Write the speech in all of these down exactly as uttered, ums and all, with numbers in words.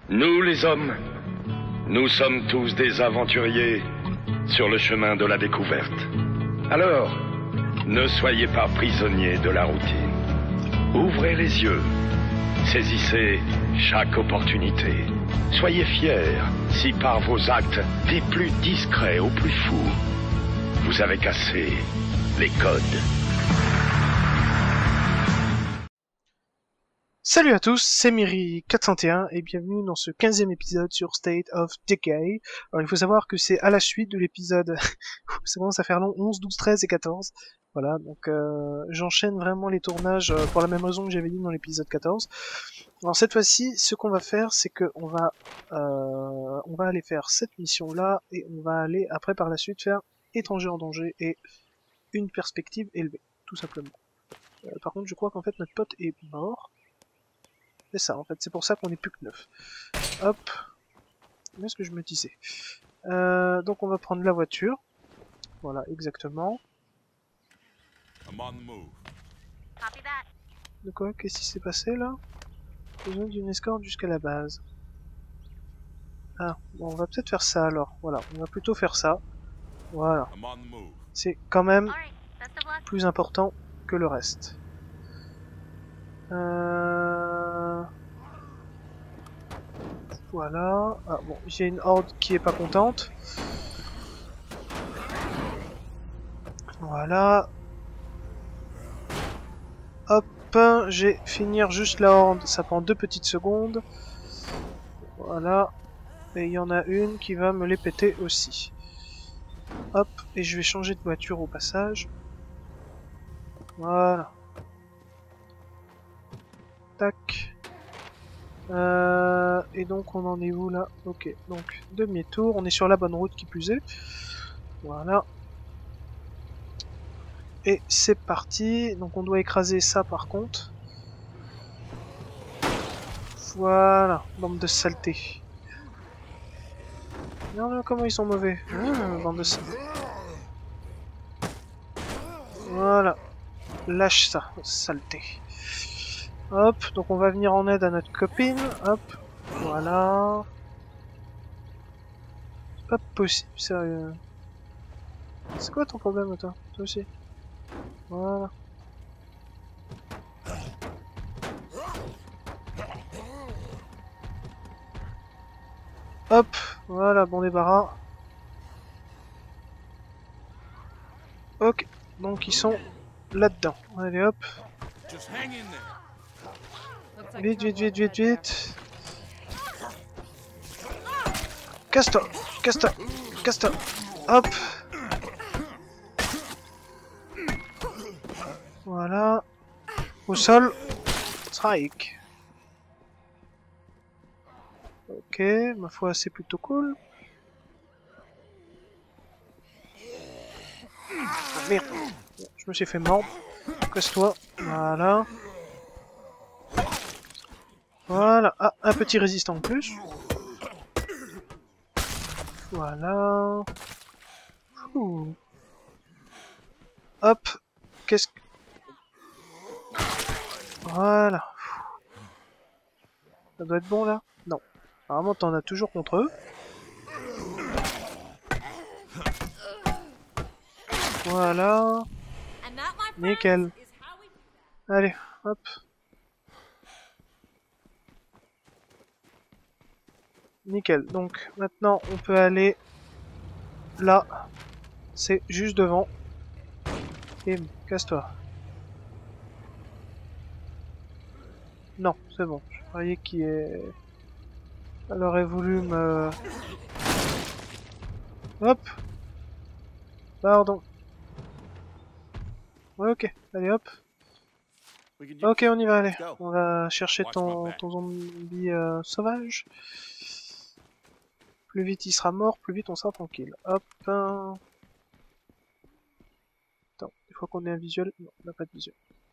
Nous les hommes, nous sommes tous des aventuriers sur le chemin de la découverte. Alors, ne soyez pas prisonniers de la routine. Ouvrez les yeux, saisissez chaque opportunité. Soyez fiers si par vos actes, des plus discrets aux plus fous, vous avez cassé les codes. Salut à tous, c'est Miri quatre cent un et bienvenue dans ce quinzième épisode sur State of Decay. Alors il faut savoir que c'est à la suite de l'épisode, ça commence à faire long, onze, douze, treize et quatorze. Voilà, donc euh, j'enchaîne vraiment les tournages euh, pour la même raison que j'avais dit dans l'épisode quatorze. Alors cette fois-ci, ce qu'on va faire, c'est que on va, euh, on va aller faire cette mission-là et on va aller après par la suite faire étranger en danger et une perspective élevée, tout simplement. Euh, par contre, je crois qu'en fait notre pote est mort. C'est ça, en fait, c'est pour ça qu'on est plus que neuf. Hop. Où est-ce que je me disais euh, Donc on va prendre la voiture. Voilà, exactement. De quoi? Qu'est-ce qui s'est passé là? Besoin d'une escorte jusqu'à la base. Ah, bon, on va peut-être faire ça alors. Voilà, on va plutôt faire ça. Voilà. C'est quand même plus important que le reste. Euh... Voilà. Ah bon, j'ai une horde qui est pas contente. Voilà. Hop, j'ai finir juste la horde, ça prend deux petites secondes. Voilà. Et il y en a une qui va me les péter aussi. Hop, et je vais changer de voiture au passage. Voilà. Tac. Euh, et donc on en est où là? Ok, donc demi-tour, on est sur la bonne route qui plus est. Voilà. Et c'est parti, donc on doit écraser ça par contre. Voilà, bande de saleté. Regarde comment ils sont mauvais. Mmh, bande de saleté. Voilà. Lâche ça, saleté. Hop, donc on va venir en aide à notre copine. Hop, voilà. C'est pas possible, sérieux. C'est quoi ton problème, toi? Toi aussi. Voilà. Hop, voilà, bon débarras. Ok, donc ils sont là-dedans. Allez hop. Vite, vite, vite, vite, vite. Casse-toi, casse-toi, casse-toi. Hop. Voilà. Au sol. Strike. Ok, ma foi, c'est plutôt cool. Ah, merde. Je me suis fait mordre. Casse-toi. Voilà. Voilà. Ah, un petit résistant en plus. Voilà. Ouh. Hop. Qu'est-ce que... Voilà. Ça doit être bon là? Non. Apparemment t'en as toujours contre eux. Voilà. Nickel. Allez, hop. Nickel. Donc maintenant on peut aller là. C'est juste devant. Et casse-toi. Non, c'est bon. Je croyais qu'il est... Elle aurait voulu me... Hop. Pardon. Ouais, ok. Allez, hop. Ok, on y va, allez. On va chercher ton, ton zombie euh, sauvage. Plus vite il sera mort, plus vite on sera tranquille. Hop. Attends, il faut qu'on ait un visuel. Non, on n'a pas de visuel.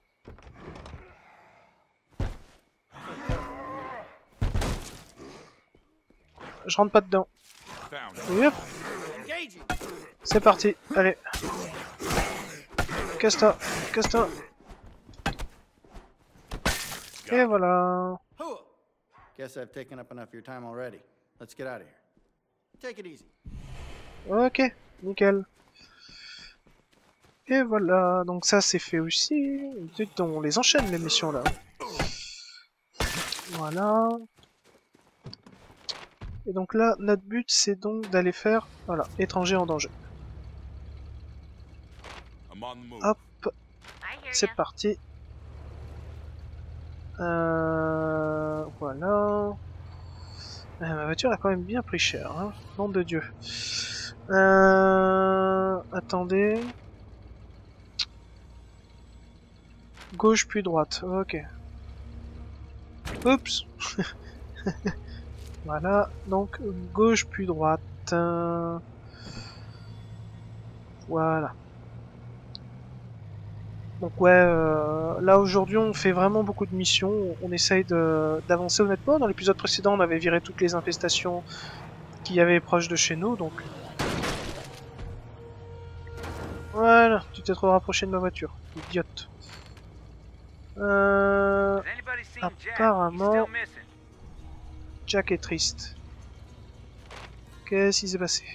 Je rentre pas dedans. Et hop. C'est parti, allez. Casse-toi, casse-toi. Et voilà. Guess I've taken up enough of your time already. Let's get out of here. Take it easy. Ok, nickel. Et voilà, donc ça c'est fait aussi. On les enchaîne les missions là. Voilà. Et donc là, notre but c'est donc d'aller faire, voilà, étranger en danger. Hop, c'est parti. Euh, voilà. Euh, ma voiture a quand même bien pris cher, hein. Nom de Dieu. Euh, attendez. Gauche puis droite, ok. Oups. Voilà, donc gauche puis droite. Euh, voilà. Donc ouais, euh, là aujourd'hui on fait vraiment beaucoup de missions, on essaye d'avancer honnêtement. Dans l'épisode précédent on avait viré toutes les infestations qu'il y avait proche de chez nous, donc... Voilà, tu t'es trop rapproché de ma voiture, idiote. Euh... Apparemment... Jack est triste. Qu'est-ce qui s'est passé?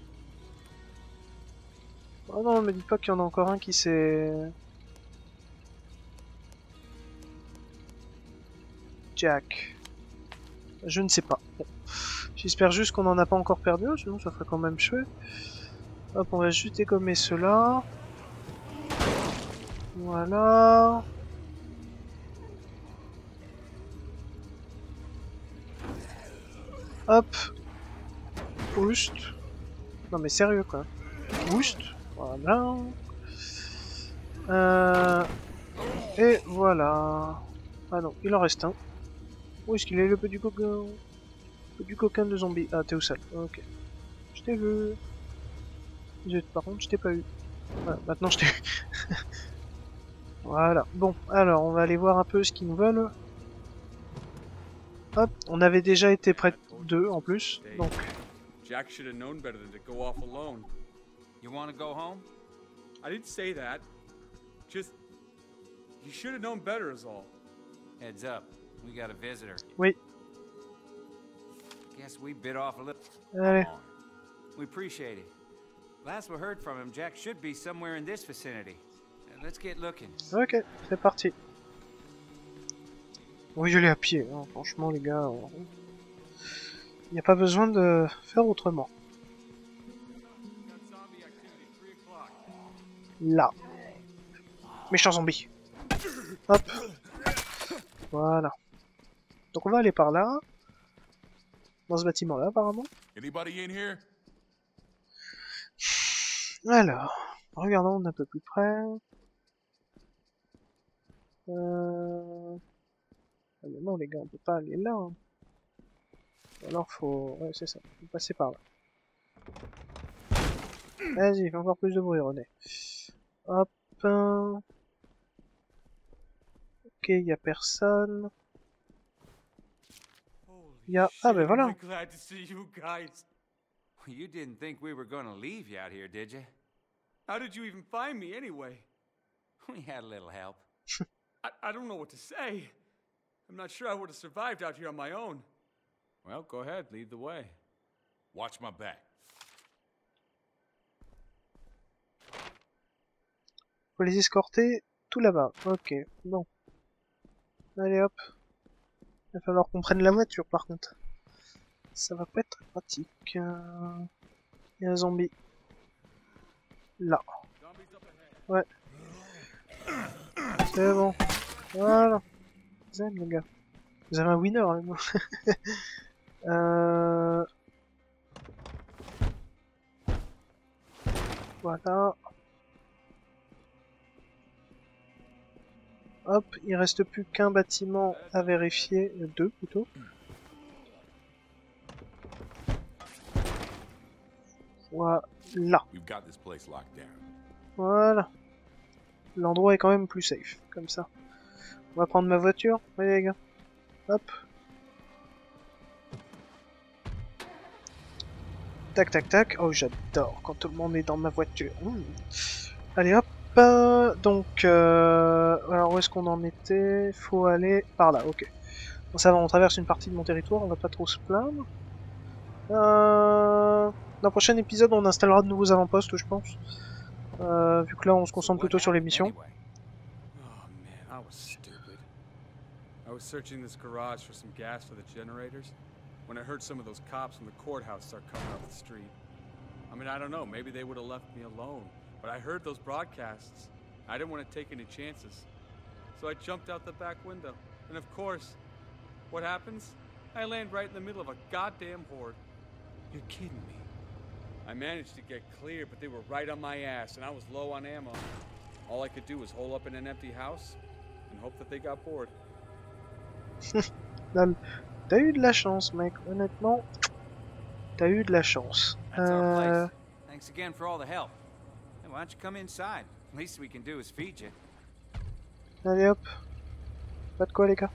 Oh non, me dis pas qu'il y en a encore un qui s'est... Jack. Je ne sais pas. Bon. J'espère juste qu'on n'en a pas encore perdu, sinon ça ferait quand même chouette. Hop, on va juste dégommer cela. Voilà. Hop. Boost. Non mais sérieux quoi. Boost. Voilà. Euh... Et voilà. Ah non, il en reste un. Où est-ce qu'il est le petit coquin? Le petit coquin de zombie. Ah, t'es où ça? Ok. Je t'ai vu. Par contre, je t'ai pas eu. Voilà, maintenant je t'ai eu. Voilà. Bon, alors, on va aller voir un peu ce qu'ils nous veulent. Hop, on avait déjà été près d'eux en plus, donc... Jack should have known better than to go off alone. You want to go home? I didn't say that. Just... You should have known better is all. Heads up. We got a visitor. Oui. Guess we bit off a little. Allez. We appreciate it. Last we heard from him, Jack should be somewhere in this vicinity. Let's get looking. Ok, c'est parti. Oui, je l'ai à pied, hein. Franchement les gars. Il n'y a pas besoin de faire autrement. Là. Méchant zombie. Hop. Voilà. Donc on va aller par là. Dans ce bâtiment là apparemment. Alors, regardons d'un peu plus près. Euh... Ah mais non les gars, on peut pas aller là. Hein. Alors faut... Ouais c'est ça, faut passer par là. Vas-y, fais encore plus de bruit René. Hop. Ok, il y a personne. Il y a... Ah ben voilà. You didn't think we were going to leave you out here, did you? How did you even find me anyway? We had a little help. I, I don't know what to say. I'm not sure I would have survived out here on my own. Well, go ahead, lead the way. Watch my back. Faut les escorter tout là-bas. Ok, bon. Allez hop. Il va falloir qu'on prenne la voiture par contre. Ça va pas être très pratique. Euh... Il y a un zombie. Là. Ouais. C'est bon. Voilà. Vous aimez les gars. Vous avez un winner avec moi. euh... Voilà. Hop, il reste plus qu'un bâtiment à vérifier, deux plutôt. Voilà. Voilà. L'endroit est quand même plus safe, comme ça. On va prendre ma voiture, oui les gars. Hop. Tac tac tac. Oh j'adore quand tout le monde est dans ma voiture. Mmh. Allez hop. Donc, euh, alors où est-ce qu'on en était? Faut aller par là, ok. Bon, ça va, on traverse une partie de mon territoire, on va pas trop se plaindre. Euh... Dans le prochain épisode, on installera de nouveaux avant-postes, je pense. Euh, vu que là, on se So concentre what plutôt sur les happened missions. anyway? Oh man, I was stupid. I was searching this garage for some gas for the generators when I heard some of those cops from the courthouse start coming up the street. I mean, I don't know, maybe they would have left me alone, but I heard those broadcasts. I didn't want to take any chances. So I jumped out the back window. And of course, what happens? I land right in the middle of a goddamn horde. You're kidding me. I managed to get clear, but they were right on my ass, and I was low on ammo. All I could do was hole up in an empty house and hope that they got bored. Lol. T'as eu de la chance, mec. Honnêtement, t'as eu de la chance. That's our Euh... place. Thanks again for all the help. Hey, why don't you come inside? Least we can do is feed you. Allez hop. Pas de quoi, les gars.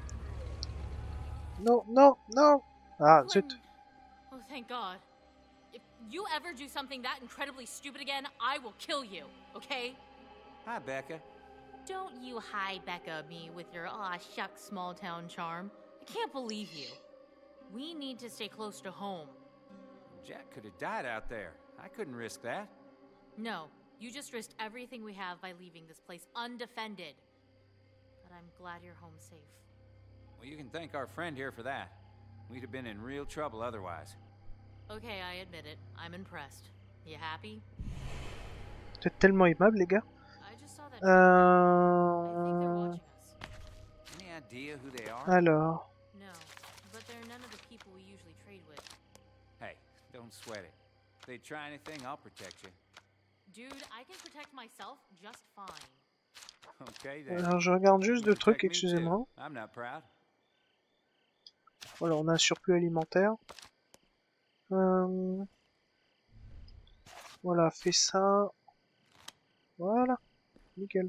Non, non, non. Ah, zut. Oh, thank God. If you ever do something that incredibly stupid again, I will kill you, okay? Hi, Becca. Don't you hi Becca me with your aw shucks small town charm. I can't believe you. We need to stay close to home. Jack could have died out there. I couldn't risk that. No, you just risked everything we have by leaving this place undefended. But I'm glad you're home safe. Well, you can thank our friend here for that. We'd have been in real trouble otherwise. Okay, I admit it. I'm impressed. You happy? Vous êtes tellement aimable, les gars. I just saw that. I think they're Euh... watching us. Any idea who they are? Alors... No, but they're none of the people we usually trade with. Hey, don't sweat it. If they try anything, I'll protect you. Dude, I can protect myself just fine. Okay, then. Alors, je regarde juste deux You trucs, protect me too. excusez-moi. I'm not proud. Voilà, on a un surplus alimentaire. Euh... Voilà, fais ça. Voilà, nickel.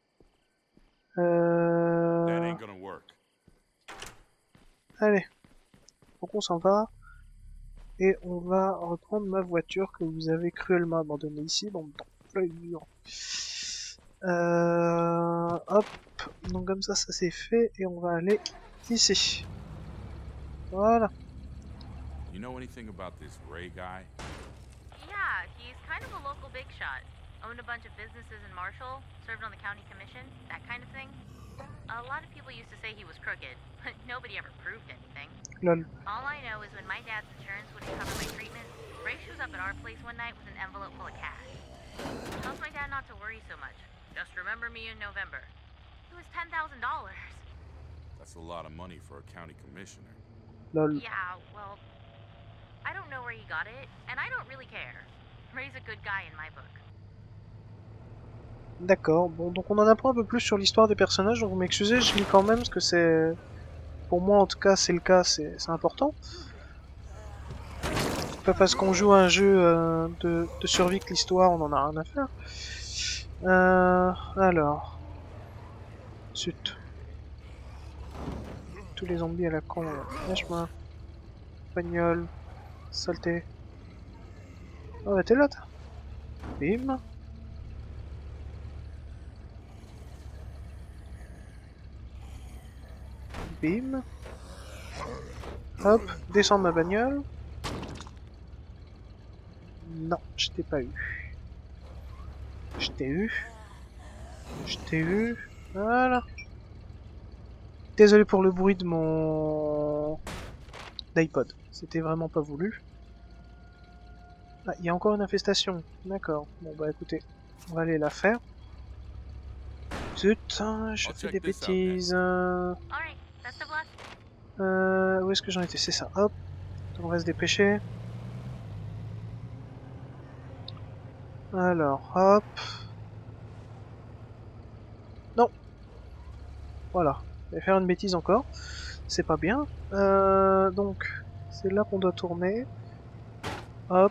Euh... That ain't gonna work. Allez, donc on s'en va. Et on va reprendre ma voiture que vous avez cruellement abandonnée ici, dans le mur. Euh... Hop, donc comme ça, ça c'est fait. Et on va aller ici. Voilà. You know anything about this Ray guy? Yeah, he's kind of a local big shot. Owned a bunch of businesses in Marshall, served on the county commission, that kind of thing. A lot of people used to say he was crooked, but nobody ever proved anything. Lol. All I know is when my dad's insurance wouldn't cover my treatment, Ray shows up at our place one night with an envelope full of cash. Tells my dad not to worry so much. Just remember me in November. It was ten thousand dollars. That's a lot of money for a county commissioner. Lol. Yeah, well, I don't know where he got it, and I don't really care. Ray's a good guy in my book. D'accord, bon, donc on en apprend un peu plus sur l'histoire des personnages, donc vous m'excusez, je lis quand même, parce que c'est... Pour moi, en tout cas, c'est le cas, c'est important. Pas parce qu'on joue à un jeu euh, de, de survie que l'histoire, on en a rien à faire. Euh, alors... Zut. Tous les zombies à la con, lâche-moi. Bagnole. Saleté. Oh bah t'es là, toi. Bim. Bim. Hop, descends ma bagnole. Non, je t'ai pas eu. Je t'ai eu. Je t'ai eu. Voilà. Désolé pour le bruit de mon d'iPod. C'était vraiment pas voulu. Ah, il y a encore une infestation. D'accord. Bon bah écoutez, on va aller la faire. Zut, je fais des bêtises. Alright, best of luck. Euh, où est-ce que j'en étais? C'est ça. Hop. On va se dépêcher. Alors, hop. Non. Voilà. Je vais faire une bêtise encore. C'est pas bien. Euh, donc, c'est là qu'on doit tourner. Hop.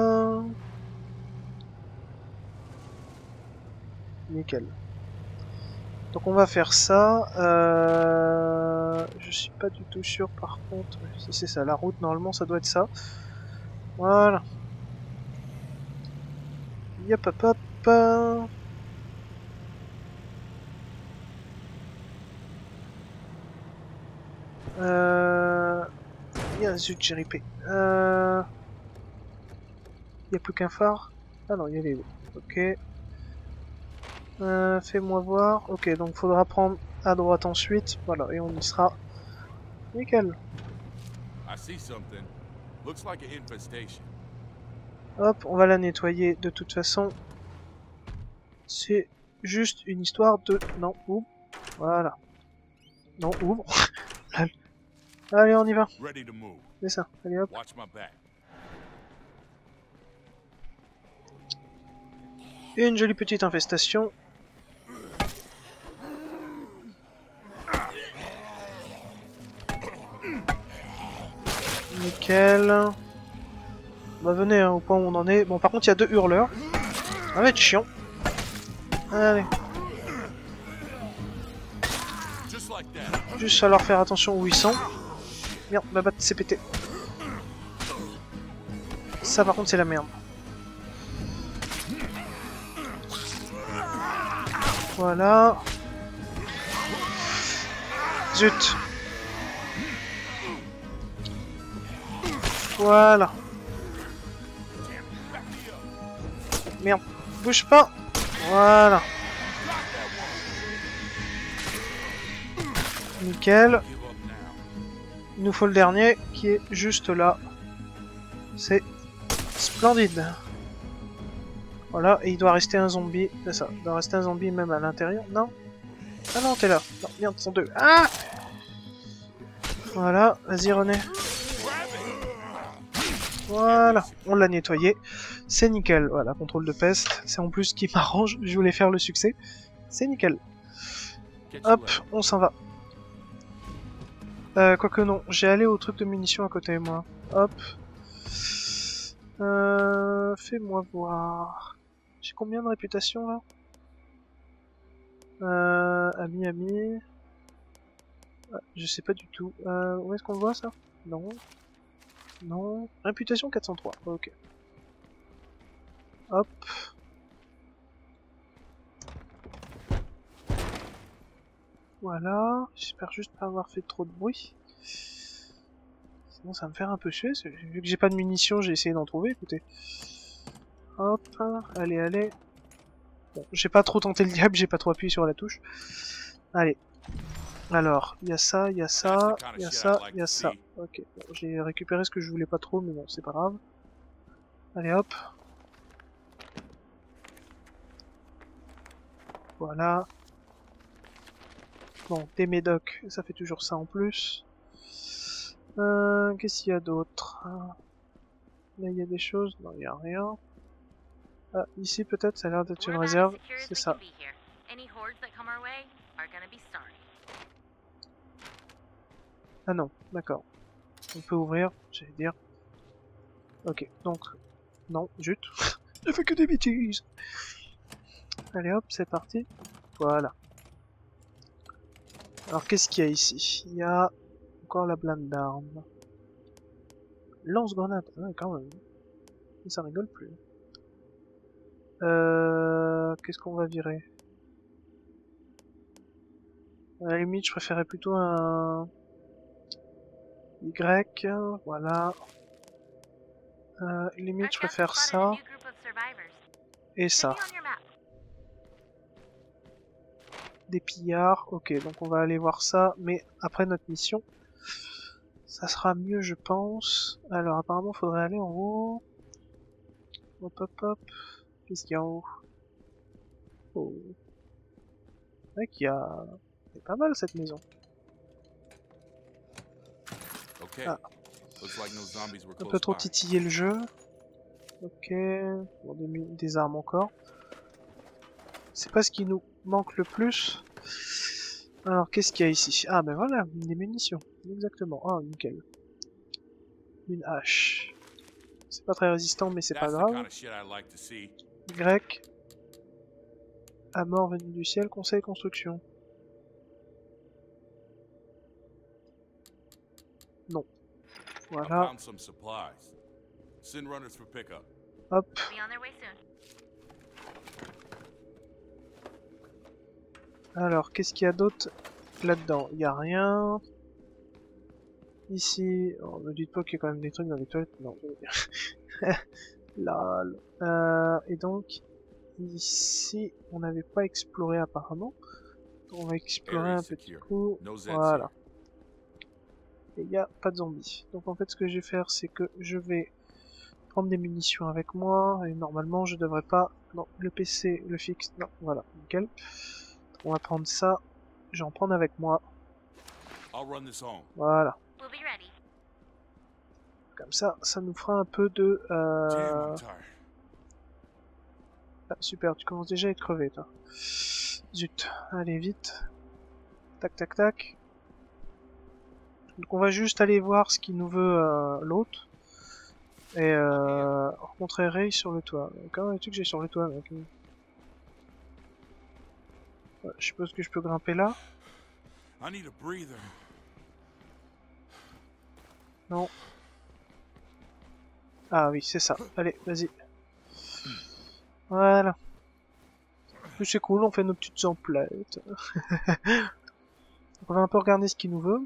Nickel. Donc on va faire ça. Euh... Je suis pas du tout sûr par contre. Si c'est ça, la route, normalement ça doit être ça. Voilà. Yop hop hop. Euh... Yeah, zut, j'ai ripé. Euh... Il n'y a plus qu'un phare. Ah non, il y a les deux. Ok. Euh, Fais-moi voir. Ok, donc faudra prendre à droite ensuite. Voilà, et on y sera. Nickel. I see something. Looks like an infestation. Hop, on va la nettoyer de toute façon. C'est juste une histoire de... Non, ouvre. Voilà. Non, ouvre. Allez, on y va. Ready to move. C'est ça. Allez, hop. Watch my back. Une jolie petite infestation. Nickel. Bah venez hein, au point où on en est. Bon par contre il y a deux hurleurs. Ça va être chiant. Allez. Juste falloir faire attention où ils sont. Merde, ma batte s'est pété. Ça par contre c'est la merde. Voilà. Zut. Voilà. Merde. Bouge pas. Voilà. Nickel. Il nous faut le dernier qui est juste là. C'est splendide. Voilà, et il doit rester un zombie. C'est ça, il doit rester un zombie même à l'intérieur. Non? Ah non, t'es là. Non, merde, ils sont deux. Ah! Voilà, vas-y René. Voilà, on l'a nettoyé. C'est nickel. Voilà, contrôle de peste. C'est en plus ce qui m'arrange. Je voulais faire le succès. C'est nickel. Hop, on s'en va. Euh, quoique non, j'ai allé au truc de munitions à côté, moi. Hop. Euh, Fais-moi voir. J'ai combien de réputation là? Euh, ami, ami. Ah, je sais pas du tout. Euh, où est-ce qu'on le voit ça? Non. Non. Réputation quatre cent trois. Ok. Hop. Voilà. J'espère juste pas avoir fait trop de bruit. Sinon ça va me faire un peu suer. Vu que j'ai pas de munitions, j'ai essayé d'en trouver. Écoutez. Hop. Allez, allez. Bon, j'ai pas trop tenté le diable, j'ai pas trop appuyé sur la touche. Allez. Alors, il y a ça, il y a ça, il y a ça, il y a ça. Ok, bon, j'ai récupéré ce que je voulais pas trop, mais bon, c'est pas grave. Allez, hop. Voilà. Bon, des médocs, ça fait toujours ça en plus. Euh, Qu'est-ce qu'il y a d'autre? Là, il y a des choses. Non, il n'y a rien. Ah, ici peut-être, ça a l'air d'être une réserve. C'est ça. Ah non, d'accord. On peut ouvrir, j'allais dire. Ok, donc... Non, zut. Je fais que des bêtises. Allez hop, c'est parti. Voilà. Alors qu'est-ce qu'il y a ici? Il y a encore la blinde d'armes. Lance-grenade, ouais, quand même. Ça rigole plus. Euh... Qu'est-ce qu'on va virer? À la limite, je préférais plutôt un... Y, voilà. Euh, limite, je préfère ça. Et ça. Des pillards, ok, donc on va aller voir ça, mais après notre mission. Ça sera mieux, je pense. Alors, apparemment, il faudrait aller en haut. Hop, hop, hop. Qu'est-ce qu'il y a en haut? Oh. C'est qu'il y a... C'est pas mal, cette maison. Ah. Un peu trop titillé le jeu. Ok. Bon, des, des armes encore. C'est pas ce qui nous manque le plus. Alors, qu'est-ce qu'il y a ici? Ah, ben voilà, des munitions. Exactement. Ah, nickel. Une hache. C'est pas très résistant, mais c'est pas grave. Y. À mort venu du ciel, conseil construction. Non. Voilà. Hop. Alors, qu'est-ce qu'il y a d'autre là-dedans? Il n'y a rien. Ici, oh, ne dites pas qu'il y a quand même des trucs dans les toilettes. Non, je veux dire. Là, euh, et donc, ici, on n'avait pas exploré apparemment. On va explorer un petit coup. Voilà. Et il n'y a pas de zombies. Donc en fait, ce que je vais faire, c'est que je vais prendre des munitions avec moi. Et normalement, je devrais pas... Non, le P C, le fixe... Non, voilà, nickel. On va prendre ça. Je vais en prendre avec moi. Voilà. Comme ça, ça nous fera un peu de... Euh... Ah, super, tu commences déjà à être crevé, toi. Zut, allez, vite. Tac, tac, tac. Donc on va juste aller voir ce qu'il nous veut euh, l'autre. Et euh, rencontrer Ray sur le toit. Comment es-tu que j'ai sur le toit, mec? Ouais, je suppose que je peux grimper là. Non. Ah oui, c'est ça. Allez, vas-y. Voilà. C'est cool, on fait nos petites emplettes. On va un peu regarder ce qu'il nous veut.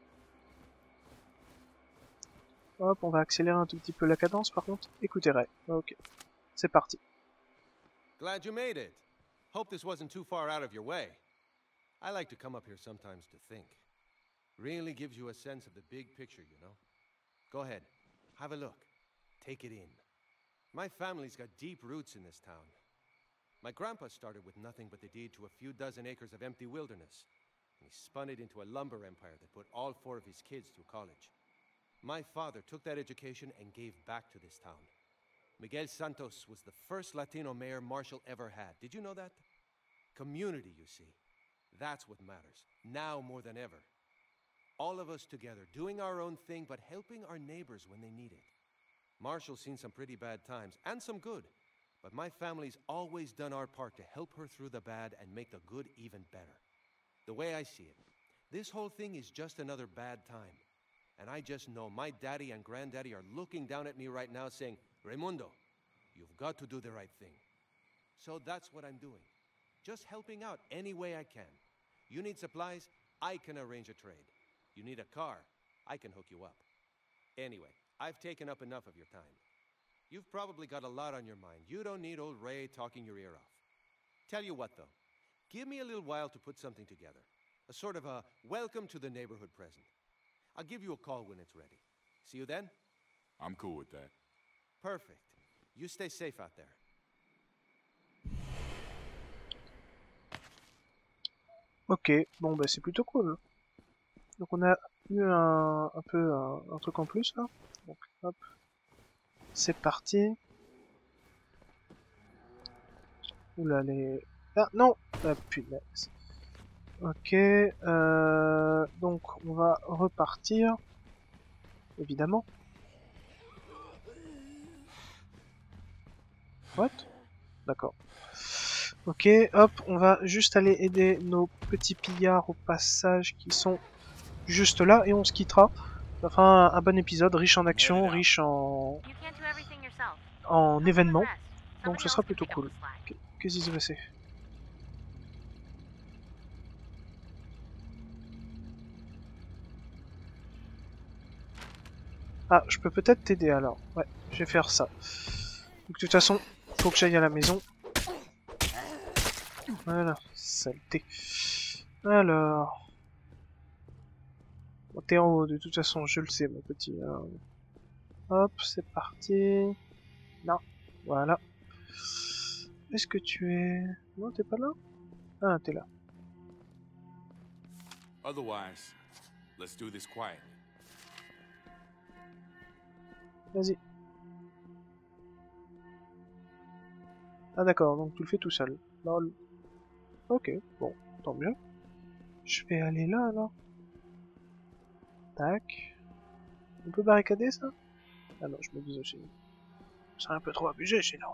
Hop, on va accélérer un tout petit peu la cadence par contre. Écoutez Ray. Ok. C'est parti. Glad you made it. Hope this wasn't too far out of your way. I like to come up here sometimes to think. Really gives you a sense of the big picture, you know? Go ahead. Have a look. Take it in. My family's got deep roots in this town. My grandpa started with nothing but the deed to a few dozen acres of empty wilderness. And he spun it into a lumber empire that put all four of his kids through college. My father took that education and gave back to this town. Miguel Santos was the first Latino mayor Marshall ever had. Did you know that? Community, you see. That's what matters, now more than ever. All of us together, doing our own thing, but helping our neighbors when they need it. Marshall's seen some pretty bad times, and some good. But my family's always done our part to help her through the bad and make the good even better. The way I see it, this whole thing is just another bad time. And I just know my daddy and granddaddy are looking down at me right now saying, Raimundo, you've got to do the right thing. So that's what I'm doing. Just helping out any way I can. You need supplies, I can arrange a trade. You need a car, I can hook you up. Anyway, I've taken up enough of your time. You've probably got a lot on your mind. You don't need old Ray talking your ear off. Tell you what, though. Give me a little while to put something together. A sort of a welcome to the neighborhood present. I'll give you a call when it's ready. See you then? I'm cool with that. Perfect. You stay safe out there. Ok, bon bah c'est plutôt cool. Donc on a eu un, un peu un, un truc en plus là. Donc hop, c'est parti. Oula les... Ah non, ah punaise. Ok, euh, donc on va repartir, évidemment. What? D'accord. Ok, hop, on va juste aller aider nos petits pillards au passage qui sont juste là et on se quittera. Enfin, un, un bon épisode, riche en action, riche en, en événements. Donc ce sera plutôt cool. Qu'est-ce qui s'est passé? Ah, je peux peut-être t'aider alors. Ouais, je vais faire ça. Donc, de toute façon, faut que j'aille à la maison. Voilà, saleté. Alors... Bon, t'es en haut, de toute façon, je le sais, mon petit. Hein. Hop, c'est parti. Non, voilà. Est-ce que tu es... Non, t'es pas là? Ah, t'es là. Otherwise, let's do this quiet. Vas-y. Ah d'accord, donc tu le fais tout seul. Lol. Ok, bon, tant mieux. Je vais aller là alors. Tac. On peut barricader ça? Ah non, je me disais aussi. C'est un peu trop abusé sinon.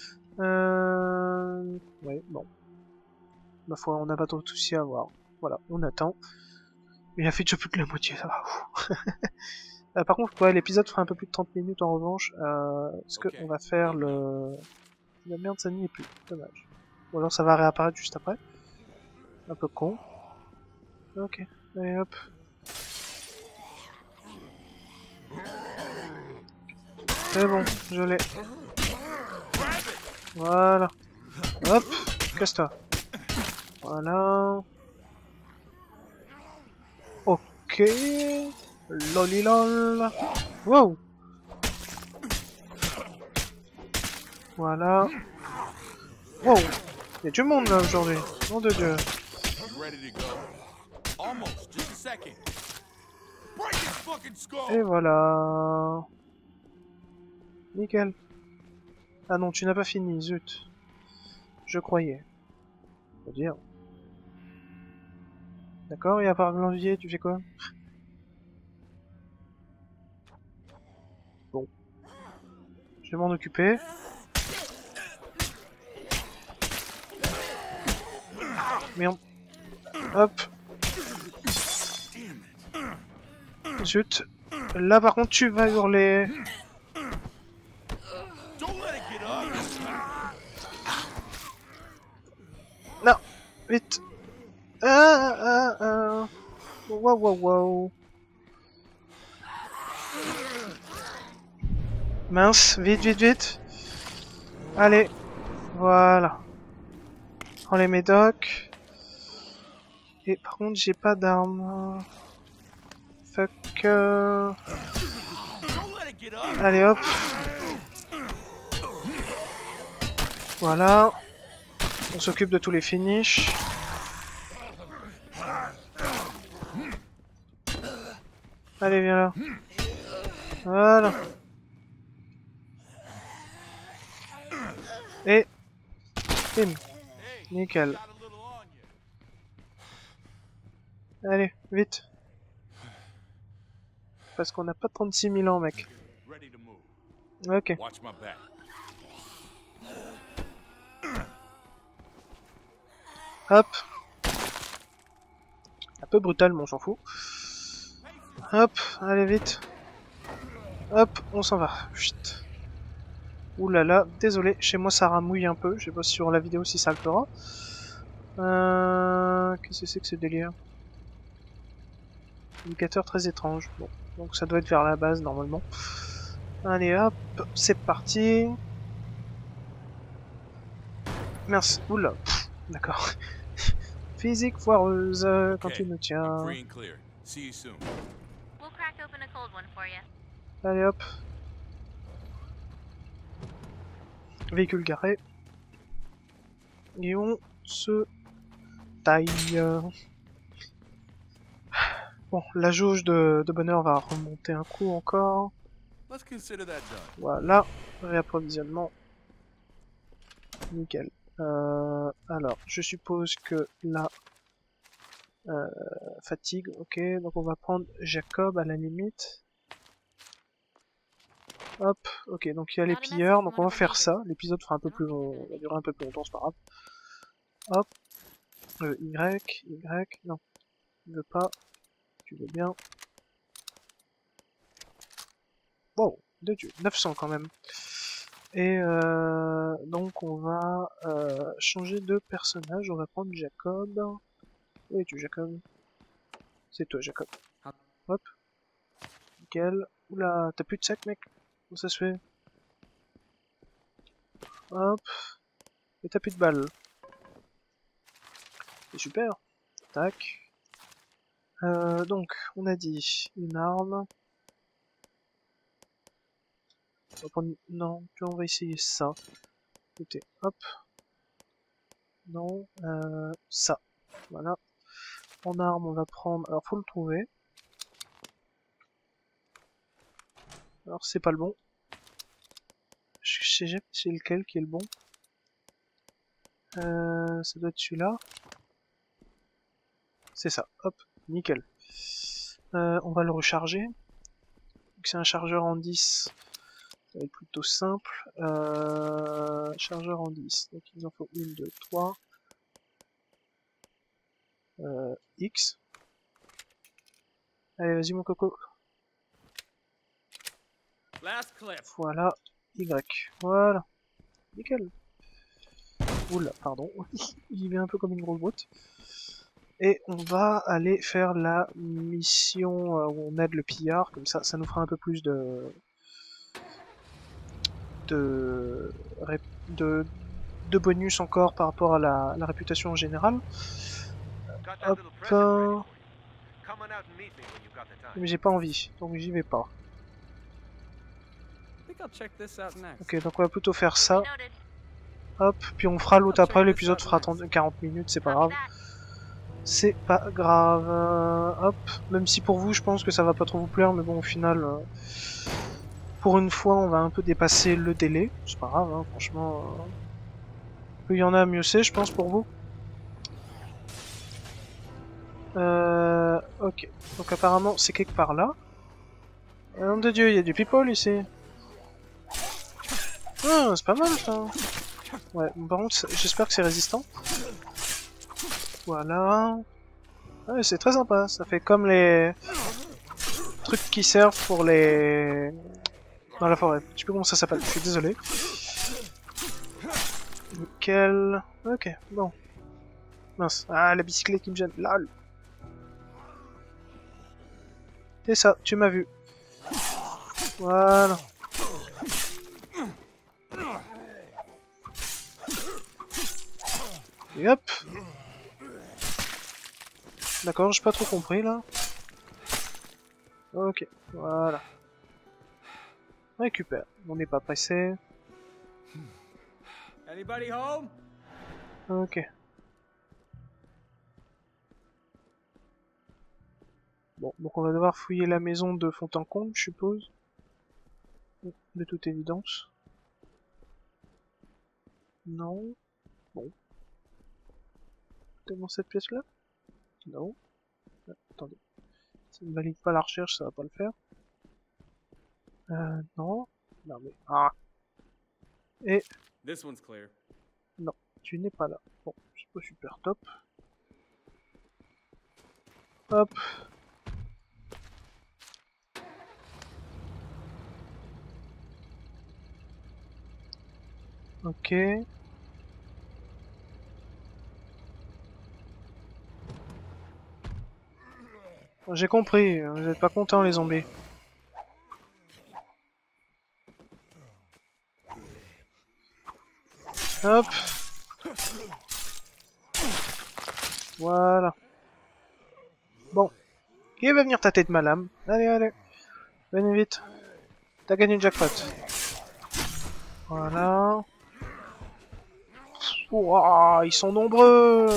Euh... Ouais, bon. Ma foi, on n'a pas trop de soucis à avoir. Voilà, on attend. Il a fait déjà plus que la moitié, ça va. Euh, par contre, ouais, l'épisode fera un peu plus de trente minutes en revanche. Euh, parce que Okay. on va faire le... La merde, ça n'y est plus. Dommage. Ou alors ça va réapparaître juste après. Un peu con. Ok. Allez hop. C'est bon, je l'ai. Voilà. Hop, casse-toi. Voilà. Ok. Lolilol. Wow. Voilà. Wow. Il y a du monde là aujourd'hui. Nom de Dieu. Et voilà. Nickel. Ah non, tu n'as pas fini, zut. Je croyais. Faut dire. D'accord, et à part Glanvier, tu fais quoi? Bon. Je vais m'en occuper. Merde. Hop. Zut. Là par contre tu vas hurler. Non. Vite. Ah ah ah. Wow wow wow. Mince. Vite vite vite. Allez. Voilà. Prends les médocs. Et par contre j'ai pas d'armes. Fuck. Euh... Allez hop. Voilà. On s'occupe de tous les finishes. Allez viens là. Voilà. Et... Bim. Nickel. Allez, vite. Parce qu'on n'a pas trente-six mille ans, mec. Ok. Hop. Un peu brutal, mais on s'en fout. Hop, allez vite. Hop, on s'en va. Chut. Ouh là là, désolé, chez moi ça ramouille un peu. Je sais pas sur la vidéo si ça le fera. Euh... Qu'est-ce que c'est que ce délire? Indicateur très étrange. Bon, donc ça doit être vers la base normalement. Allez hop, c'est parti. Merci. Oula, d'accord. Physique foireuse euh, quand il nous tient. Allez hop. Véhicule garé. Et on se taille. Bon, la jauge de, de bonheur va remonter un coup encore. Voilà, réapprovisionnement. Nickel. Euh, alors, je suppose que la euh, fatigue, ok, donc on va prendre Jacob à la limite. Hop, ok, donc il y a les pilleurs, donc on va faire ça. L'épisode fera un peu plus long, va durer un peu plus longtemps, c'est pas grave. Hop, euh, Y, Y, non, il veut pas, tu veux bien. Wow, de Dieu, neuf cents quand même. Et euh, donc on va euh, changer de personnage, on va prendre Jacob. Où es-tu Jacob? C'est toi Jacob. Hop. Nickel. Oula, t'as plus de sac mec? Comment ça se fait? Hop. Et t'as plus de balles. C'est super. Tac. Euh, donc, on a dit une arme. On va prendre... Non, on va essayer ça. Écoutez, hop. Non, euh, ça. Voilà. En arme, on va prendre... Alors, faut le trouver. Alors, c'est pas le bon. Je sais jamais c'est lequel qui est le bon. Euh, ça doit être celui-là. C'est ça. Hop, nickel. Euh, on va le recharger. C'est un chargeur en dix. Ça va être plutôt simple. Euh, chargeur en dix. Donc, il en faut une, deux, trois. Euh, X. Allez, vas-y mon coco. Voilà. Y. Voilà. Nickel. Oula, pardon. Il y va un peu comme une grosse brute. Et on va aller faire la mission où on aide le pillard. Comme ça, ça nous fera un peu plus de... de, de, de bonus encore par rapport à la, la réputation en général. Hop, euh... mais j'ai pas envie, donc j'y vais pas. Ok, donc on va plutôt faire ça. Hop, puis on fera l'autre après, l'épisode fera trente, quarante minutes, c'est pas grave. C'est pas grave. Euh, hop, même si pour vous je pense que ça va pas trop vous plaire, mais bon au final, euh, pour une fois on va un peu dépasser le délai. C'est pas grave, hein, franchement. Euh... Plus il y en a, mieux c'est, je pense, pour vous. Euh, ok, donc apparemment c'est quelque part là. Euh, nom de Dieu, il y a du people ici. Ah, c'est pas mal ça. Ouais, par contre, j'espère que c'est résistant. Voilà. Ouais, c'est très sympa, ça fait comme les trucs qui servent pour les... dans la forêt. Je sais plus comment ça s'appelle, je suis désolé. Nickel. Ok, bon. Mince. Ah, la bicyclette qui me gêne. Lol. C'est ça, tu m'as vu. Voilà. Et hop. D'accord, j'ai pas trop compris là. Ok, voilà. Récupère. On n'est pas pressé. Anybody home? Ok. Bon, donc on va devoir fouiller la maison de fond en comble, je suppose. De toute évidence. Non. Bon. Peut-être dans cette pièce-là? Non. Ah, attendez. Ça ne valide pas la recherche, ça va pas le faire. Euh, non. Non mais... Ah. Et... This one's clear. Non, tu n'es pas là. Bon, c'est pas super top. Hop. Ok. J'ai compris, vous n'êtes pas contents les zombies. Hop. Voilà. Bon. Qui va venir tâter de ma lame? Allez, allez. Venez vite. T'as gagné le jackpot. Voilà. Ouah, ils sont nombreux.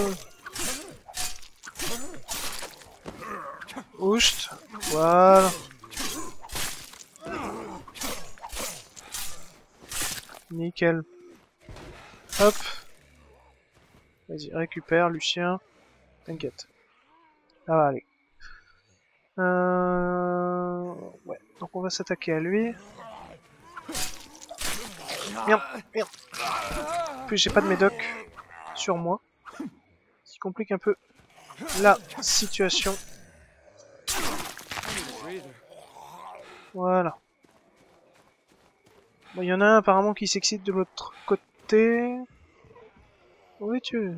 Oust. Voilà. Nickel. Hop. Vas-y, récupère, Lucien. T'inquiète. Ça va aller. Euh... Ouais, donc on va s'attaquer à lui. Merde, merde. En plus, j'ai pas de médoc sur moi. Ce qui complique un peu la situation. Voilà. Bon, il y en a un apparemment qui s'excite de l'autre côté. Où es-tu?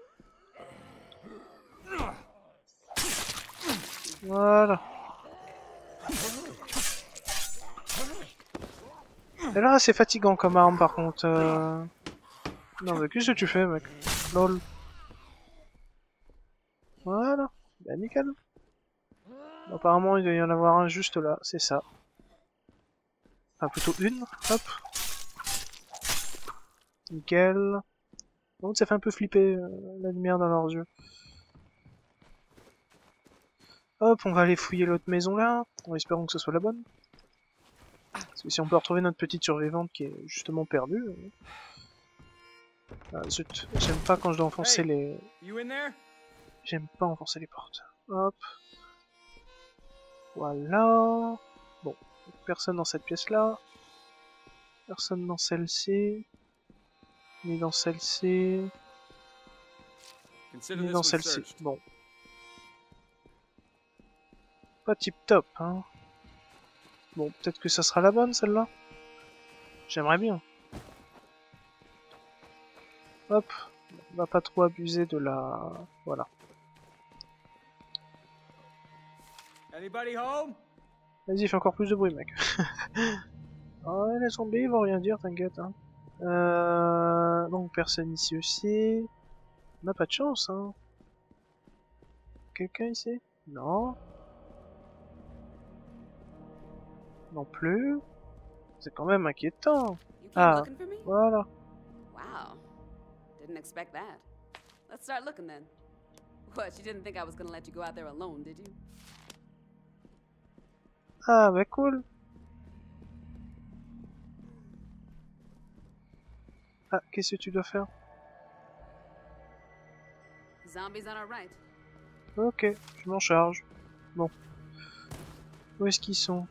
Voilà. Et là, c'est fatigant comme arme par contre. Euh... Non, mais qu'est-ce que tu fais, mec? Lol. Voilà. Bah, nickel. Bon, apparemment, il doit y en avoir un juste là, c'est ça. Enfin, plutôt une. Hop. Nickel. Donc, ça fait un peu flipper euh, la lumière dans leurs yeux. Hop, on va aller fouiller l'autre maison là, en espérant que ce soit la bonne. Parce que si on peut retrouver notre petite survivante qui est justement perdue... Euh... Ah, zut, j'aime pas quand je dois enfoncer les... J'aime pas enfoncer les portes. Hop. Voilà. Bon, personne dans cette pièce là. Personne dans celle-ci. Ni dans celle-ci. Ni dans celle-ci. Bon. Pas tip top, hein. Bon, peut-être que ça sera la bonne, celle-là. J'aimerais bien. Hop. On va pas trop abuser de la... Voilà. Vas-y, fais encore plus de bruit, mec. Oh, les zombies ils vont rien dire, t'inquiète. Hein. Euh... Donc personne ici aussi. On n'a pas de chance, hein. Quelqu'un ici? Non. Non plus. C'est quand même inquiétant. Ah, voilà. Wow. Didn't expect that. Let's start looking then. What, you didn't think I was gonna let you go out there alone, did you? Ah, bah cool. Ah, qu'est-ce que tu dois faire? Zombies on our right. Ok, je m'en charge. Bon. Où est-ce qu'ils sont?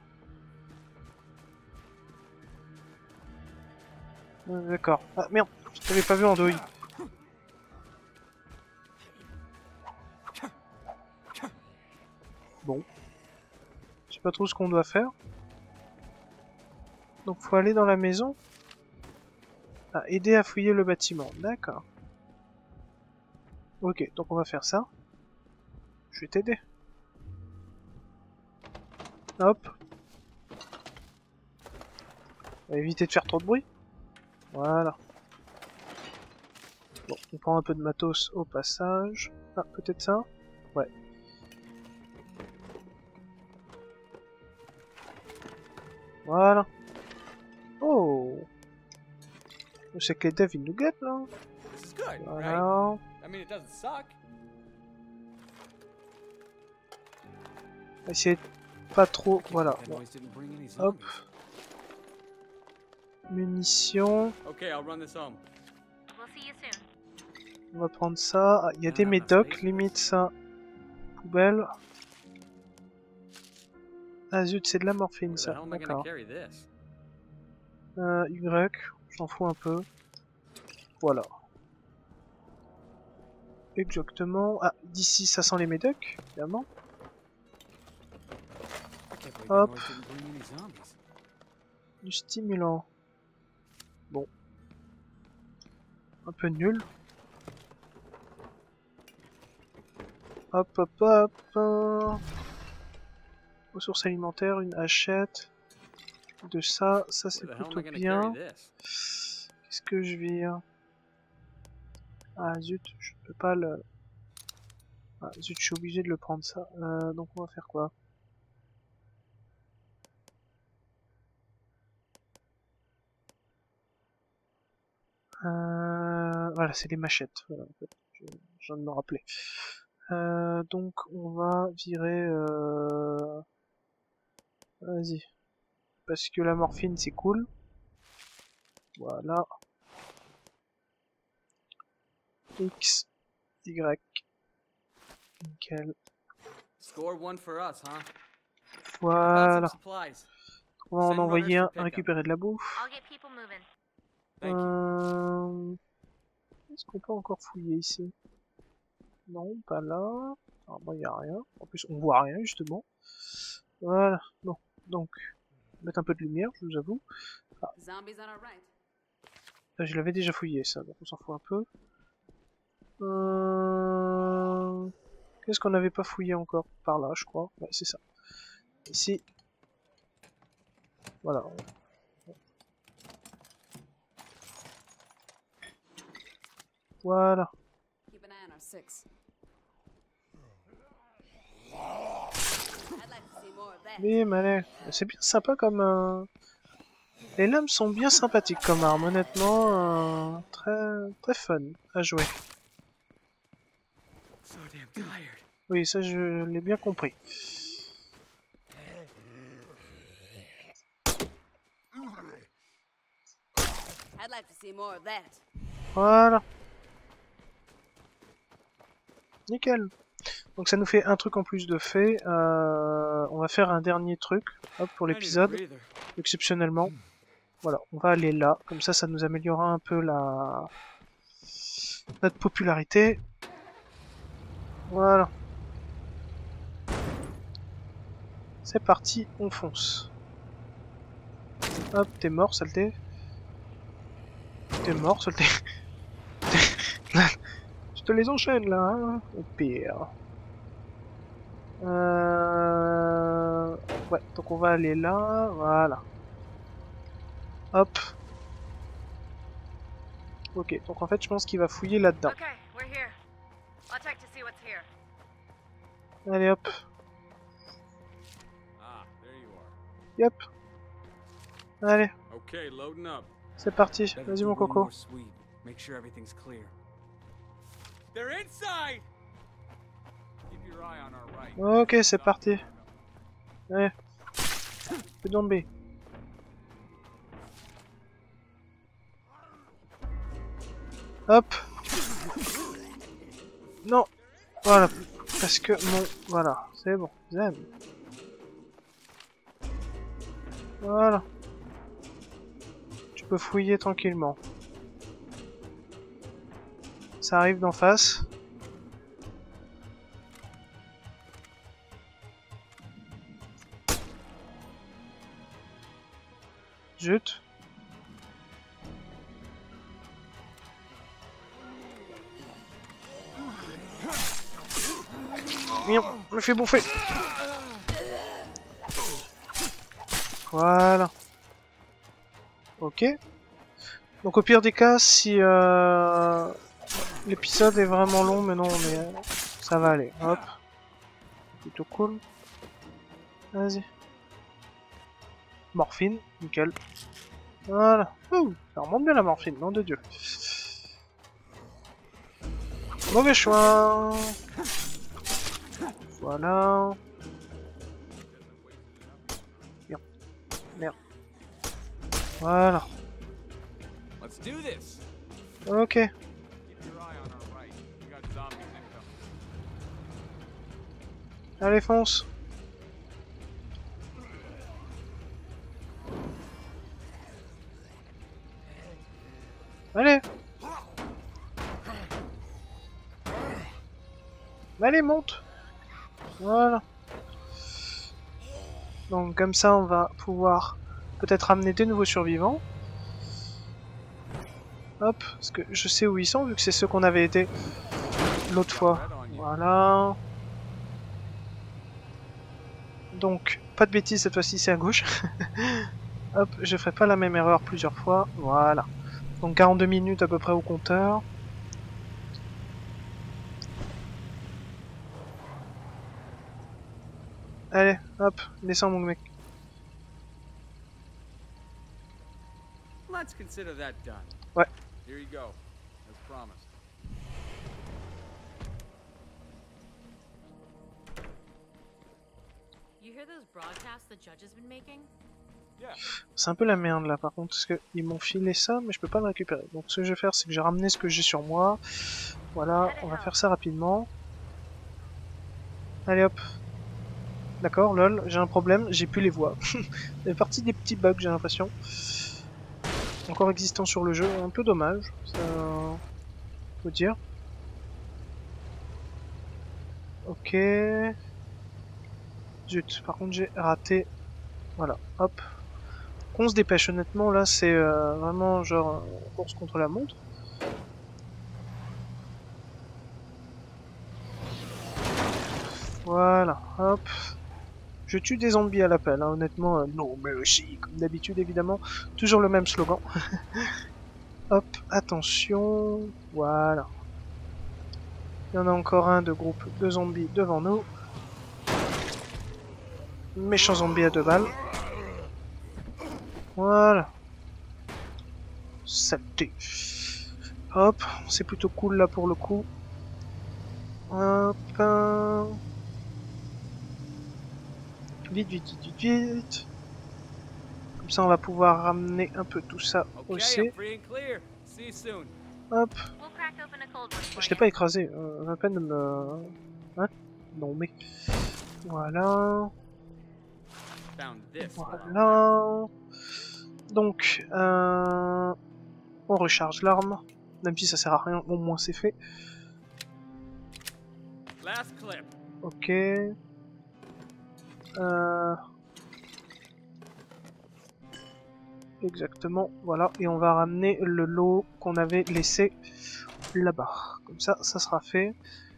Ah, d'accord. Ah merde, je t'avais pas vu en douille. Bon. Je sais pas trop ce qu'on doit faire. Donc faut aller dans la maison. Ah, aider à fouiller le bâtiment. D'accord. Ok, donc on va faire ça. Je vais t'aider. Hop. On va éviter de faire trop de bruit. Voilà. Bon, on prend un peu de matos au passage. Ah, peut-être ça? Ouais. Voilà. Oh. C'est que les devs ils nous guettent là. Voilà. Essayez de pas trop. Voilà. Hop. Munitions. On va prendre ça. Il ah, y a des médocs, limite ça. Poubelle. Ah zut, c'est de la morphine ça. D'accord. Euh, Y, j'en fous un peu. Voilà. Exactement. Ah, d'ici ça sent les médocs, évidemment. Hop. Du stimulant. Bon. Un peu nul. Hop, hop, hop. Euh... Ressources alimentaires, une hachette. De ça, ça c'est plutôt bien. Qu'est-ce que je vire? Ah zut, je peux pas le... Ah zut, je suis obligé de le prendre ça. Euh, donc on va faire quoi? Euh... Voilà, c'est des machettes. Voilà, en fait. Je, je viens de me rappeler. Euh, donc on va virer... Euh... Vas-y. Parce que la morphine c'est cool. Voilà. X, Y. Nickel. Voilà. On va en envoyer un, récupérer de la bouffe. Euh... Est-ce qu'on peut encore fouiller ici? Non, pas là. Alors, moi, il n'y a rien. En plus, on voit rien, justement. Voilà. Bon, donc, mettre un peu de lumière, je vous avoue. Ah. Là, je l'avais déjà fouillé, ça, donc on s'en fout un peu. Euh... Qu'est-ce qu'on n'avait pas fouillé encore? Par là, je crois. Ouais, c'est ça. Ici. Voilà. Voilà. Bim, allez. C'est bien sympa comme... Euh... Les lames sont bien sympathiques comme arme, honnêtement. Euh... Très, très fun à jouer. Oui, ça je l'ai bien compris. Voilà. Nickel. Donc ça nous fait un truc en plus de fait. Euh, on va faire un dernier truc hop, pour l'épisode. Exceptionnellement. Voilà, on va aller là. Comme ça, ça nous améliorera un peu la notre popularité. Voilà. C'est parti, on fonce. Hop, t'es mort, saleté. T'es mort, saleté. Je te les enchaîne là, hein, au pire. Euh... Ouais, donc on va aller là, voilà. Hop. Ok, donc en fait je pense qu'il va fouiller là-dedans. Okay, we're here. I'll check to see what's here. Allez hop. Ah, there you are. Yep. Allez, Okay, loading up. c'est parti. Vas-y mon coco. Make sure everything's clear. They're inside. Keep your eye on our right. Ok, c'est parti. Allez. Fais tomber. Hop. Non. Voilà. Parce que mon... Voilà. C'est bon. Zen. Voilà. Tu peux fouiller tranquillement. Ça arrive d'en face. Zut. Mignon, me fait bouffer. Voilà. Ok. Donc au pire des cas, si euh, l'épisode est vraiment long, mais non, mais euh, ça va aller. Hop. Plutôt cool. Vas-y. Morphine, nickel. Voilà. Ouh, ça remonte bien la morphine, nom de Dieu. Mauvais choix. Voilà. Merde. Merde. Voilà. Let's do this. Ok. Keep your eye on our right. We got zombies incoming. Allez, fonce. Allez. Allez, monte. Voilà. Donc comme ça, on va pouvoir peut-être amener des nouveaux survivants. Hop, parce que je sais où ils sont, vu que c'est ceux qu'on avait été l'autre fois. Voilà. Donc, pas de bêtises, cette fois-ci c'est à gauche. Hop, je ferai pas la même erreur plusieurs fois. Voilà. Donc quarante-deux minutes à peu près au compteur. Allez, hop, descends mon mec. Let's consider that done. Ouais. Here you go, as promised. You hear those broadcasts the judge has been making? Yeah. C'est un peu la merde là par contre, parce qu'ils m'ont filé ça, mais je peux pas le récupérer. Donc ce que je vais faire, c'est que j'ai ramené ce que j'ai sur moi. Voilà, on va faire ça rapidement. Allez hop. D'accord, lol, j'ai un problème, j'ai plus les voix. C'est parti des petits bugs, j'ai l'impression. Encore existant sur le jeu, un peu dommage, ça faut dire. Ok. Zut, par contre j'ai raté. Voilà, hop. Qu'on se dépêche, honnêtement, là c'est euh, vraiment genre euh, course contre la montre. Voilà, hop. Je tue des zombies à l'appel, hein, honnêtement, euh, no mercy, comme d'habitude évidemment. Toujours le même slogan. Hop, attention, voilà. Il y en a encore un de groupe de zombies devant nous. Méchant zombie à deux balles. Voilà. Saleté. Hop, c'est plutôt cool là pour le coup. Hop. Hein. Vite, vite, vite, vite, vite. Comme ça, on va pouvoir ramener un peu tout ça aussi. Hop. Je l'ai pas écrasé. Euh, à peine de me... Hein? Non, mais... Voilà. Voilà. Donc, euh... on recharge l'arme. Même si ça sert à rien, au moins c'est fait. Ok. Euh... Exactement, voilà, et on va ramener le lot qu'on avait laissé là-bas. Comme ça, ça sera fait.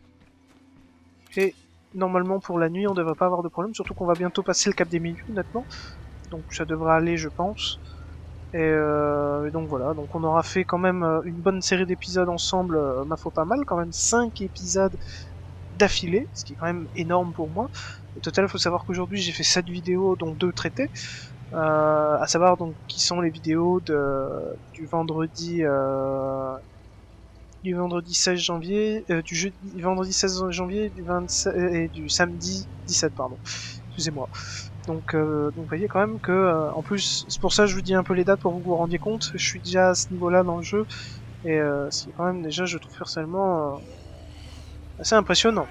Et normalement pour la nuit, on devrait pas avoir de problème, surtout qu'on va bientôt passer le cap des milieux, honnêtement. Donc ça devrait aller, je pense. Et, euh, et donc voilà, donc on aura fait quand même euh, une bonne série d'épisodes ensemble, euh, ma foi pas mal, quand même cinq épisodes d'affilée, ce qui est quand même énorme pour moi. Au total, il faut savoir qu'aujourd'hui j'ai fait sept vidéos, dont deux traitées, euh, à savoir donc qui sont les vidéos de, du vendredi euh, du vendredi seize janvier, euh, du jeudi, vendredi seize janvier, du vingt-sept et du samedi dix-sept, pardon. Excusez-moi. Donc, euh, donc vous voyez quand même que, euh, en plus, c'est pour ça que je vous dis un peu les dates pour que vous vous rendiez compte. Je suis déjà à ce niveau-là dans le jeu, et euh, c'est quand même déjà, je trouve personnellement, euh, assez impressionnant.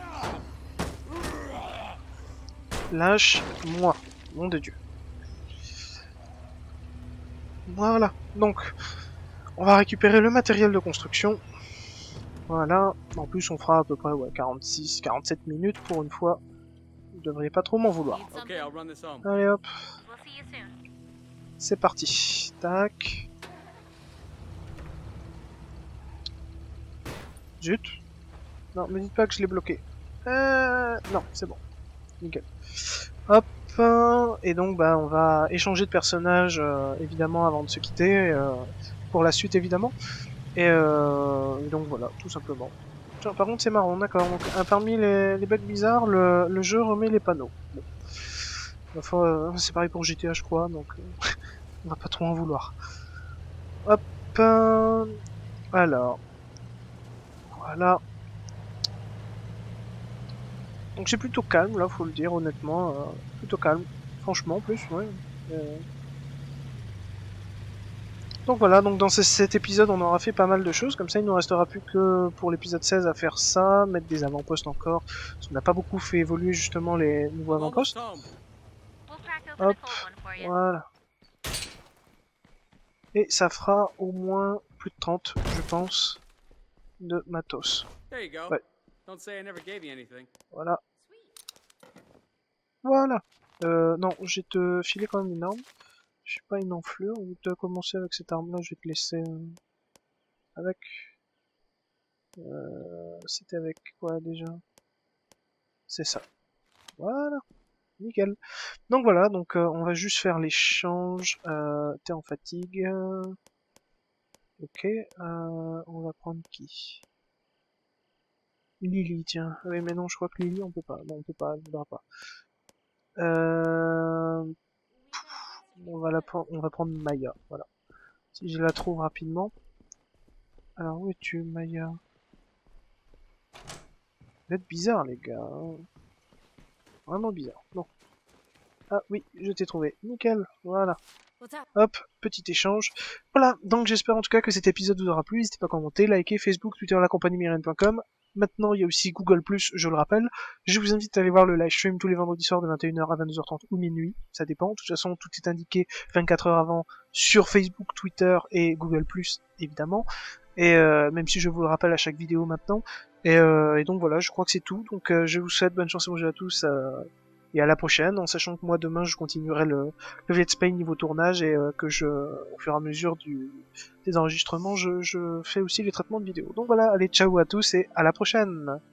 Lâche-moi, nom de Dieu. Voilà. Donc, on va récupérer le matériel de construction. Voilà. En plus, on fera à peu près ouais, quarante-six, quarante-sept minutes pour une fois. Vous devriez pas trop m'en vouloir. Okay, I'll run this home. Allez hop. We'll see you soon. C'est parti. Tac. Zut. Non, me dites pas que je l'ai bloqué. Euh... Non, c'est bon. Nickel. Hop. Et donc, bah, on va échanger de personnage, euh, évidemment, avant de se quitter. Euh, pour la suite, évidemment. Et, euh... et donc, voilà, tout simplement. Tiens, par contre, c'est marrant, d'accord. Donc, euh, parmi les, les bugs bizarres, le, le jeu remet les panneaux. Bon. Enfin, euh, c'est pareil pour G T A, je crois, donc euh, on va pas trop en vouloir. Hop. Euh... Alors. Voilà. Donc c'est plutôt calme, là, faut le dire, honnêtement. Euh, plutôt calme. Franchement, en plus, ouais. Euh... Donc voilà, donc dans ce, cet épisode, on aura fait pas mal de choses. Comme ça, il ne nous restera plus que pour l'épisode seize à faire ça, mettre des avant-postes encore. Parce qu'on n'a pas beaucoup fait évoluer, justement, les nouveaux avant-postes. Hop, voilà. Et ça fera au moins plus de trente, je pense, de matos. Ouais. Voilà. Voilà. Euh, non, je vais te filer quand même une arme. Je suis pas une enflure. Vu que tu as commencé avec cette arme-là, je vais te laisser euh, avec. Euh, C'était avec quoi déjà? C'est ça. Voilà. Nickel. Donc voilà, donc euh, on va juste faire l'échange. Euh, T'es en fatigue. Ok. Euh, on va prendre qui? Lily, tiens. Oui, mais non, je crois que Lily, on peut pas. Non, on peut pas, elle voudra pas. Euh... On va la prendre, on va prendre Maya, voilà. Si je la trouve rapidement. Alors où es-tu, Maya? Vous êtes bizarre, les gars. Vraiment bizarre. Non. Ah oui, je t'ai trouvé. Nickel, voilà. Hop, petit échange. Voilà, donc j'espère en tout cas que cet épisode vous aura plu. N'hésitez pas à commenter, liker, Facebook, Twitter, la compagnie myrène point com. Maintenant, il y a aussi Google plus, je le rappelle. Je vous invite à aller voir le live stream tous les vendredis soirs de vingt et une heures à vingt-deux heures trente ou minuit. Ça dépend. De toute façon, tout est indiqué vingt-quatre heures avant sur Facebook, Twitter et Google plus, évidemment. Et euh, même si je vous le rappelle à chaque vidéo maintenant. Et, euh, et donc voilà, je crois que c'est tout. Donc euh, je vous souhaite bonne chance et bon jeu à tous. Euh, et à la prochaine, en sachant que moi demain je continuerai le, le Let's Play niveau tournage et euh, que je, au fur et à mesure du, des enregistrements, je, je fais aussi les traitements de vidéos. Donc voilà, allez, ciao à tous et à la prochaine!